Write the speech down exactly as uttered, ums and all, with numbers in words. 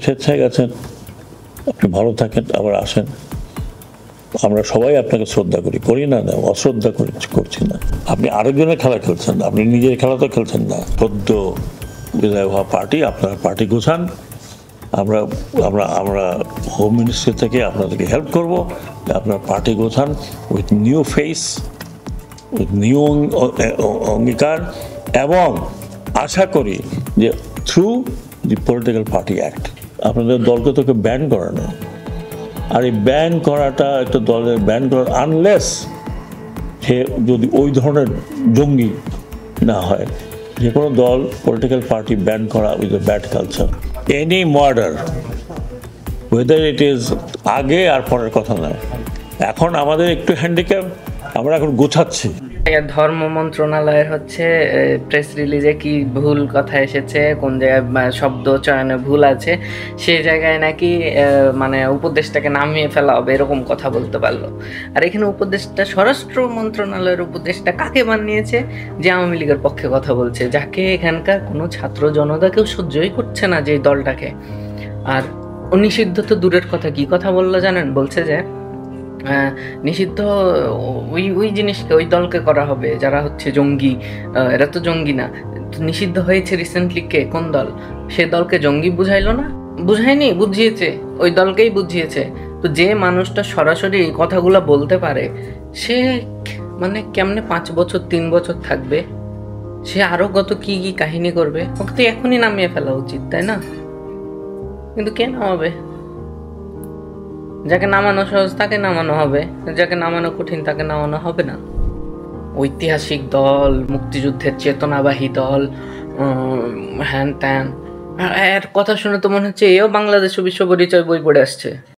স্বেচ্ছায় গেছেন, আপনি ভালো থাকেন, আবার আসেন। আমরা সবাই আপনাকে শ্রদ্ধা করি, করি না, না অশ্রদ্ধা করি করছি না। আপনি আরেকজনের খেলা খেলছেন, আপনি নিজের খেলা তো খেলছেন না। সদ্য বিদায় হওয়া পার্টি, আপনারা পার্টি গোছান, আমরা আমরা আমরা হোম মিনিস্ট্রি থেকে আপনাদেরকে হেল্প করব, আপনার পার্টি গোছান with new face, with new অঙ্গীকার, এবং আশা করি যে through the political party act আপনাদের দলকে তোকে ব্যান করানো। আর এই ব্যান করাটা একটা দলের ব্যান করা, আনলেস সে যদি ওই ধরনের জঙ্গি না হয়, যে কোনো দল পলিটিক্যাল পার্টি ব্যান করা with a bad culture. Any murder, whether it is আগে আর পরের কথা নয়, এখন আমাদের একটু হ্যান্ডিক্যাপ, আমরা এখন গোছাচ্ছি। ধর্ম মন্ত্রণালয়ের হচ্ছে প্রেস রিলিজে কি ভুল কথা এসেছে, কোন জায়গায় শব্দ চয়নে ভুল আছে, সেই জায়গায় নাকি মানে উপদেশটাকে নামিয়ে ফেলা হবে, এরকম কথা বলতে পারলো। আর এখানে উপদেশটা, স্বরাষ্ট্র মন্ত্রণালয়ের উপদেশটা কাকে বানিয়েছে? যে আওয়ামী লীগের পক্ষে কথা বলছে, যাকে এখানকার কোনো ছাত্র জনতা কেউ সহ্যই করছে না, যে দলটাকে। আর নিষিদ্ধ তো দূরের কথা, কি কথা বললো জানেন? বলছে যে নিষিদ্ধ ওই ওই জিনিসকে, ওই দলকে করা হবে যারা হচ্ছে জঙ্গি। এরা তো জঙ্গি না। নিষিদ্ধ হয়েছে রিসেন্টলি কে, কোন দল? সে দলকে জঙ্গি বুঝাইলো না? বুঝায়নি, বুঝিয়েছে, ওই দলকেই বুঝিয়েছে। তো যে মানুষটা সরাসরি এই কথাগুলো বলতে পারে, সে মানে কেমনে পাঁচ বছর তিন বছর থাকবে? সে আরো কত কি কি কাহিনী করবে। ওকে তো এখনই নামিয়ে ফেলা উচিত, তাই না? কিন্তু কে নামাবে? যাকে নামানো সহজ তাকে নামানো হবে, যাকে নামানো কঠিন তাকে নামানো হবে না। ঐতিহাসিক দল, মুক্তিযুদ্ধের চেতনাবাহী দল, হ্যান ত্যান, এর কথা শুনে তো মনে হচ্ছে এও বাংলাদেশ বিশ্ব পরিচয় বই পড়ে আসছে।